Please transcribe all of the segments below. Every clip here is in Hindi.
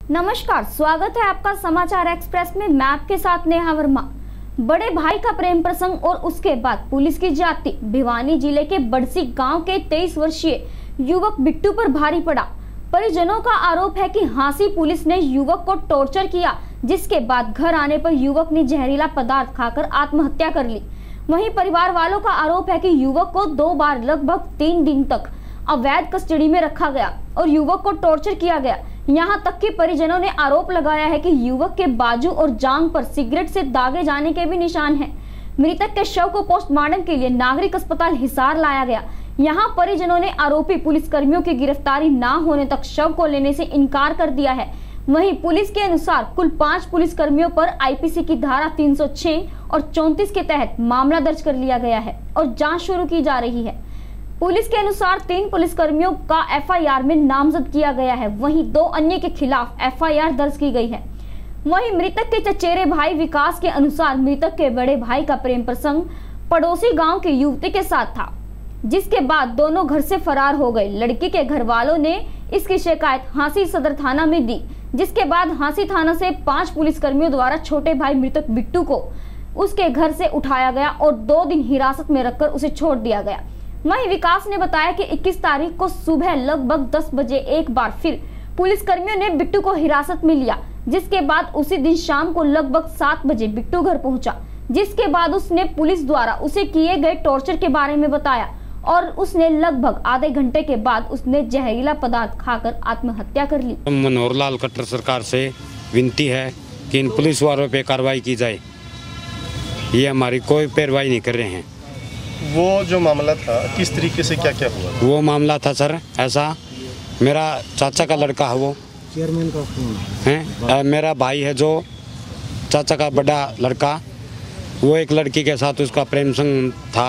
नमस्कार, स्वागत है आपका समाचार एक्सप्रेस में। मैं आपके साथ नेहा वर्मा। बड़े भाई का प्रेम प्रसंग और उसके बाद पुलिस की जाति। भिवानी जिले के बड़सी गांव के 23 वर्षीय युवक बिट्टू पर भारी पड़ा। परिजनों का आरोप है कि हांसी पुलिस ने युवक को टॉर्चर किया, जिसके बाद घर आने पर युवक ने जहरीला पदार्थ खाकर आत्महत्या कर ली। वहीं परिवार वालों का आरोप है कि युवक को 2 बार लगभग 3 दिन तक अवैध कस्टडी में रखा गया और युवक को टॉर्चर किया गया। यहाँ तक कि परिजनों ने आरोप लगाया है कि युवक के बाजू और जांघ पर सिगरेट से दागे जाने के भी निशान हैं। मृतक के शव को पोस्टमार्टम के लिए नागरिक अस्पताल हिसार लाया गया। यहाँ परिजनों ने आरोपी पुलिसकर्मियों की गिरफ्तारी न होने तक शव को लेने से इनकार कर दिया है। वहीं पुलिस के अनुसार कुल 5 पुलिसकर्मियों पर आईपीसी की धारा 306 और 34 के तहत मामला दर्ज कर लिया गया है और जाँच शुरू की जा रही है। पुलिस के अनुसार 3 पुलिसकर्मियों का एफआईआर में नामजद किया गया है, वहीं 2 अन्य के खिलाफ एफआईआर दर्ज की गई है। वहीं मृतक के चचेरे भाई विकास के अनुसार मृतक के बड़े भाई का प्रेम प्रसंग पड़ोसी गांव की युवती के साथ था, जिसके बाद दोनों घर से फरार हो गए। लड़की के घर वालों ने इसकी शिकायत हांसी सदर थाना में दी, जिसके बाद हांसी थाना से 5 पुलिसकर्मियों द्वारा छोटे भाई मृतक बिट्टू को उसके घर से उठाया गया और 2 दिन हिरासत में रखकर उसे छोड़ दिया गया। वहीं विकास ने बताया कि 21 तारीख को सुबह लगभग 10 बजे एक बार फिर पुलिसकर्मियों ने बिट्टू को हिरासत में लिया, जिसके बाद उसी दिन शाम को लगभग 7 बजे बिट्टू घर पहुंचा, जिसके बाद उसने पुलिस द्वारा उसे किए गए टॉर्चर के बारे में बताया और उसने लगभग आधे घंटे के बाद उसने जहरीला पदार्थ खाकर आत्महत्या कर ली। मनोहर लाल खट्टर सरकार से विनती है कि इन पुलिस वालों पे कार्रवाई की जाए। ये हमारी कोई पैरवाई नहीं कर रहे हैं। वो जो मामला था किस तरीके से क्या क्या हुआ? वो मामला था सर ऐसा, मेरा चाचा का लड़का है, वो चेयरमैन का फोन है, मेरा भाई है जो चाचा का बड़ा लड़का, वो एक लड़की के साथ उसका प्रेम संग था।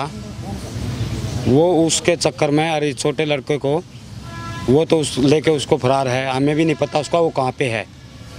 वो उसके चक्कर में अरे छोटे लड़के को वो तो लेके उसको फरार है, हमें भी नहीं पता उसका वो कहाँ पे है।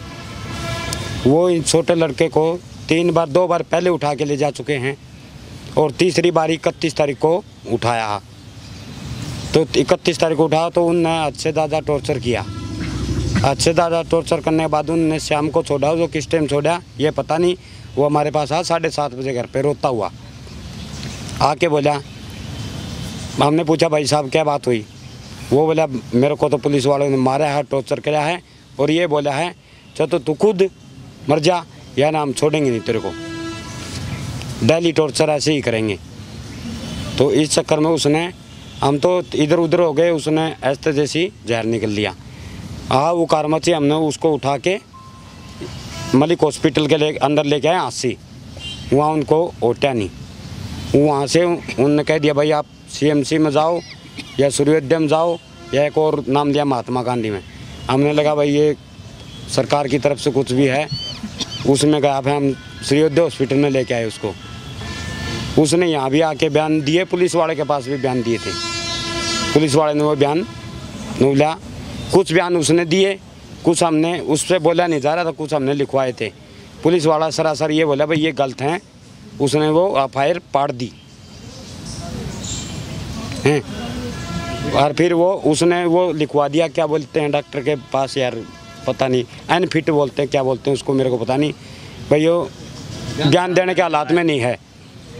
वो इन छोटे लड़के को 2 बार पहले उठा के ले जा चुके हैं और तीसरी बार 31 तारीख को उठाया। तो 31 तारीख को उठाया तो उनने हद से ज़्यादा टॉर्चर किया। हद से ज़्यादा टॉर्चर करने के बाद उनने शाम को छोड़ा, जो किस टाइम छोड़ा ये पता नहीं। वो हमारे पास आया 7:30 बजे घर पे रोता हुआ आके बोला, हमने पूछा भाई साहब क्या बात हुई? वो बोला मेरे को तो पुलिस वालों ने मारा है, टॉर्चर किया है और ये बोला है तो तू खुद मर जा या ना हम छोड़ेंगे नहीं तेरे को, डेली टॉर्चर ऐसे ही करेंगे। तो इस चक्कर में उसने, हम तो इधर उधर हो गए, उसने ऐसे जैसी जहर निकल लिया। वो कारमची हमने उसको उठा के मलिक हॉस्पिटल के अंदर लेके आए हांसी। वहाँ उनको ओटा नहीं, वहाँ से उन्होंने कह दिया भाई आप सीएमसी में जाओ या सूर्योदय में जाओ या एक और नाम दिया महात्मा गांधी में। हमने लगा भाई ये सरकार की तरफ से कुछ भी है, उसमें गया फिर हम सूर्योदय हॉस्पिटल में लेके आए उसको। उसने यहाँ भी आके बयान दिए, पुलिस वाले के पास भी बयान दिए थे। पुलिस वाले ने वो बयान बोला, कुछ बयान उसने दिए, कुछ हमने उससे बोला नहीं जा रहा था, कुछ हमने लिखवाए थे। पुलिस वाला सरासर ये बोला भाई ये गलत हैं, उसने वो एफआईआर पाड़ दी हैं। और फिर वो उसने वो लिखवा दिया, क्या बोलते हैं डॉक्टर के पास यार पता नहीं, अनफिट बोलते हैं, क्या बोलते हैं उसको मेरे को पता नहीं भाई, वो ज्ञान देने के हालात में नहीं है।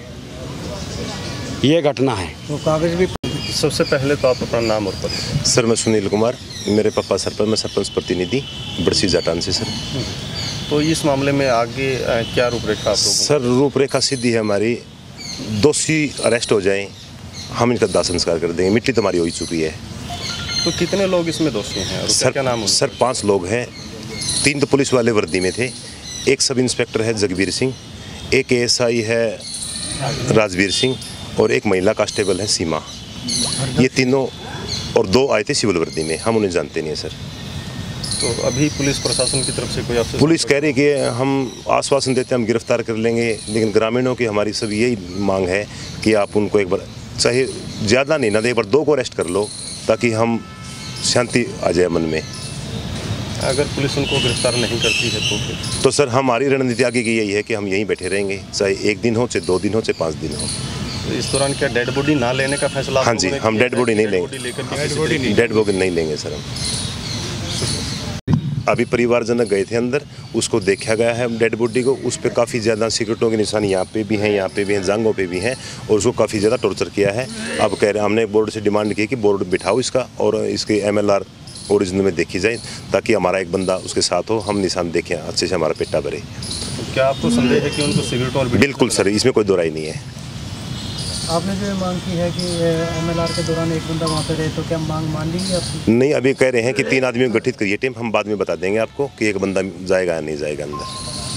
ये घटना है। तो कागज भी। सबसे पहले तो आप अपना नाम और पता। सर मैं सुनील कुमार, मेरे पापा सरपंच, मैं सरपंच प्रतिनिधि बड़सी जाटान से। सर तो इस मामले में आगे क्या रूपरेखा? सर रूपरेखा सीधी है हमारी, दोषी अरेस्ट हो जाएं, हम इनका दाह संस्कार कर देंगे। मिट्टी तो हमारी हो ही चुकी है। तो कितने लोग इसमें दोषी हैं और सर, क्या नाम है? सर 5 लोग हैं। 3 तो पुलिस वाले वर्दी में थे, एक सब इंस्पेक्टर है जगबीर सिंह, एक एएसआई है राजवीर सिंह और एक महिला कांस्टेबल है सीमा। ये तीनों और 2 आए थे सिविल वर्दी में, हम उन्हें जानते नहीं है सर। तो अभी पुलिस प्रशासन की तरफ से कोई आपसे? पुलिस कह रही है कि हम आश्वासन देते हैं हम गिरफ्तार कर लेंगे, लेकिन ग्रामीणों की हमारी सब यही मांग है कि आप उनको एक बार, चाहे ज़्यादा नहीं ना दे, एक बार 2 को अरेस्ट कर लो ताकि हम शांति आ जाए मन में। अगर पुलिस उनको गिरफ्तार नहीं करती है तो सर हमारी रणनीति आगे की यही है कि हम यहीं बैठे रहेंगे, चाहे 1 दिन हो, चाहे 2 दिन हो, चाहे 5 दिन हो। तो इस दौरान क्या डेड बॉडी ना लेने का फैसला? हाँ जी, हम डेड बॉडी नहीं लेंगे, डेड बॉडी नहीं लेंगे सर हम। अभी परिवारजनक गए थे अंदर, उसको देखा गया है डेड बॉडी को। उस पर काफ़ी ज़्यादा सिगरेटों के निशान यहाँ पे भी हैं, यहाँ पे भी हैं, जांघों पे भी हैं, और उसको काफ़ी ज़्यादा टॉर्चर किया है। अब कह रहे हमने बोर्ड से डिमांड की कि बोर्ड बिठाओ इसका और इसके MLR ओरिजिनल में देखी जाए, ताकि हमारा एक बंदा उसके साथ हो, हम निशान देखें, अच्छे से हमारा पेटा भरे। क्या आपको संदेह है कि उनको सिगरेट और बिल्कुल सर, इसमें कोई दो राय नहीं है। आपने जो मांग की है कि MLR के दौरान एक बंदा वहाँ पे रहे, तो क्या मांग मान ली आपकी? नहीं, अभी कह रहे हैं कि 3 आदमी गठित करिए टीम, हम बाद में बता देंगे आपको कि एक बंदा जाएगा या नहीं जाएगा अंदर।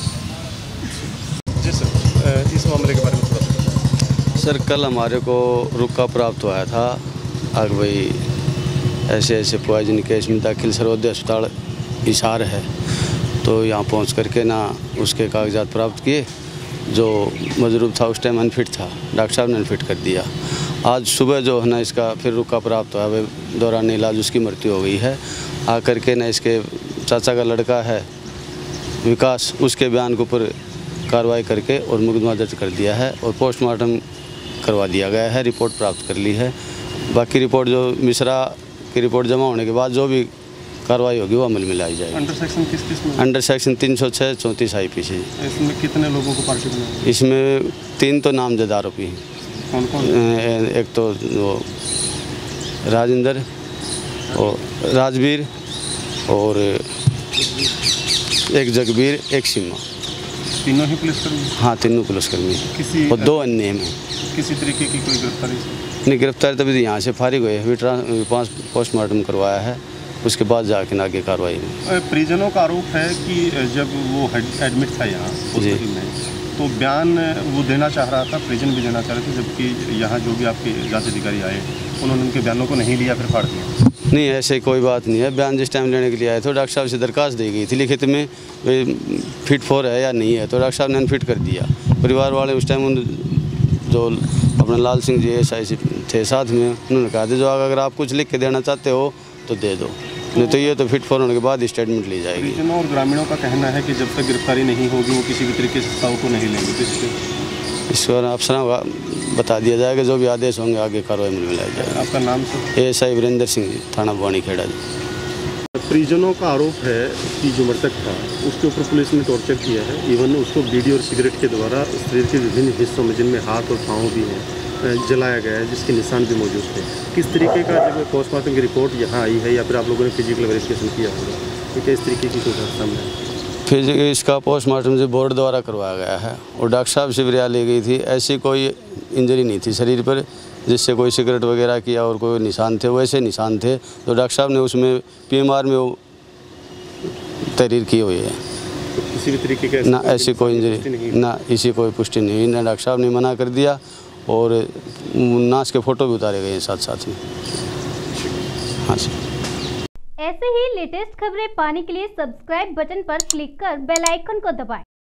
जी सर, इस मामले के बारे में थोड़ा सर, कल हमारे को रुका प्राप्त हुआ था आग भाई ऐसे पॉइजन केस में दाखिल सर्वोदय अस्पताल हिसार है, तो यहाँ पहुँच करके ना उसके कागजात प्राप्त किए। जो मजरूब था उस टाइम अनफिट था, डॉक्टर साहब ने अनफिट कर दिया। आज सुबह जो है ना इसका फिर रुका प्राप्त हुआ, वह दौरान इलाज उसकी मृत्यु हो गई है। आकर के ना इसके चाचा का लड़का है विकास, उसके बयान के ऊपर कार्रवाई करके और मुकदमा दर्ज कर दिया है और पोस्टमार्टम करवा दिया गया है, रिपोर्ट प्राप्त कर ली है। बाकी रिपोर्ट जो मिश्रा की रिपोर्ट जमा होने के बाद जो भी कार्रवाई होगी वो अमल में लाई जाएगी। अंडर सेक्शन किस में? Under section 306 34 IPC। इसमें कितने लोगों को पार्टी बनाया? इसमें 3 तो नामजद आरोपी हैं। कौन कौन? एक तो वो राजेंद्र और राजवीर और एक जगबीर, एक सीमा। तीनों ही पुलिसकर्मी? हाँ, तीनों पुलिसकर्मी और 2 अन्य हैं। किसी तरीके की कोई गिरफ्तारी? नहीं, गिरफ्तारी तभी यहाँ से फारिग हुए, अभी पोस्टमार्टम करवाया है, उसके बाद जाके आगे कार्रवाई में। परिजनों का आरोप है कि जब वो एडमिट था यहाँ हॉस्पिटल में, तो बयान वो देना चाह रहा था, परिजन भी देना चाह रहे थे, जबकि यहाँ जो भी आपके जांच अधिकारी आए उन्होंने उनके बयानों को नहीं लिया, फिर फाड़ दिया। नहीं, ऐसे कोई बात नहीं है। बयान जिस टाइम लेने के लिए आए तो डॉक्टर साहब से दरखास्त दी गई थी लिखित में, फिट फॉर है या नहीं है, तो डॉक्टर साहब ने अनफिट कर दिया। परिवार वाले उस टाइम जो अपना लाल सिंह जी SI थे साथ में, उन्होंने कहा था जो अगर आप कुछ लिख के देना चाहते हो तो दे दो, नहीं तो ये तो फिट फॉर होने के बाद स्टेटमेंट ली जाएगी। परिजनों और ग्रामीणों का कहना है कि जब तक गिरफ्तारी नहीं होगी वो किसी भी तरीके से सत्ताओं को नहीं लेंगे। इस पर अफसरों का बता दिया जाएगा, जो भी आदेश होंगे आगे कार्रवाई में लाई जाएगी। आपका नाम सर? SI वीरेंद्र सिंह जी, थाना बवानी खेड़ा जी। परिजनों का आरोप है कि जो मृतक था उसके ऊपर पुलिस ने टॉर्चर किया है, इवन उसको बीड़ी और सिगरेट के द्वारा शरीर के विभिन्न हिस्सों में, जिनमें हाथ और पाँव भी हैं, जलाया गया है, जिसके निशान भी मौजूद थे। किस तरीके का जब पोस्टमार्टम की रिपोर्ट यहाँ आई है या फिर आप लोगों ने फिजिकल वेरिफिकेशन किया होगा, तो क्या इस तरीके की कोई सामने है? फिजिकल इसका पोस्टमार्टम जो बोर्ड द्वारा करवाया गया है और डॉक्टर साहब से भी रिया ली गई थी, ऐसी कोई इंजरी नहीं थी शरीर पर जिससे कोई सिगरेट वगैरह किया और कोई निशान थे, वैसे निशान थे तो डॉक्टर साहब ने उसमें PMR में वो तहरीर की हुई है। तो किसी भी तरीके का ना ऐसी कोई इंजरी, ना इसी कोई पुष्टि नहीं हुई, ना डॉक्टर साहब ने मना कर दिया और नाश के फोटो भी उतारे गए साथ साथ में। हाँ जी। ऐसे ही लेटेस्ट खबरें पाने के लिए सब्सक्राइब बटन पर क्लिक कर बेल आइकन को दबाएं।